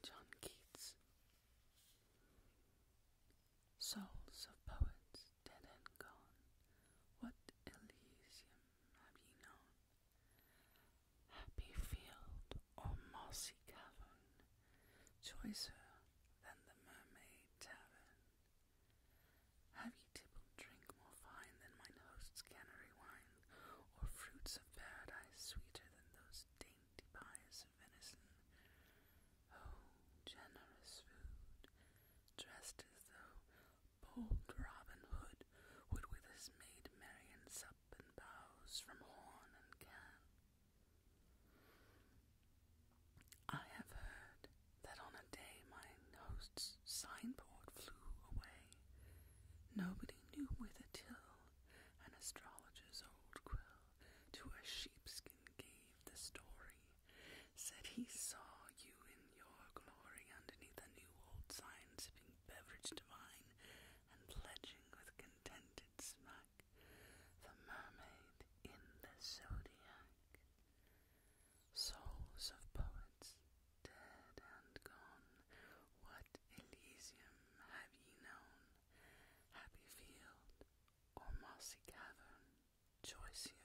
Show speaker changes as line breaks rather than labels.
John Keats. Souls of poets dead and gone, what Elysium have ye known? Happy field or mossy cavern, choicer than the Mermaid Tavern? Have ye tippled drink more fine than mine host's canary wine, or fruits of paradise sweeter than those dainty pies of venison? Oh, generous food, dressed as though bold Robin Hood would with his maid merry and sup and boughs from horn and can. I have heard that on a day mine host's signboard flew away. Nobody knew whither till an astrologer's old quill to a sheepskin gave the story. Said he saw you in your glory underneath a new old sign, sipping beverage divine and pledging with contented smack the mermaid in the zodiac. Souls of poets dead and gone, what Elysium have ye known? Happy field or mossy cavern, choice ye